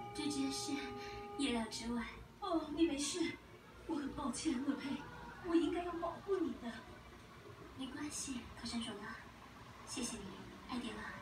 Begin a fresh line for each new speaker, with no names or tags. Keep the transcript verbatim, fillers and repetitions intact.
这真是意料之外。
哦，你没事，我很抱歉，乐佩，我应该要保护你的。
没关系，可山鼠呢？谢谢你，艾迪拉。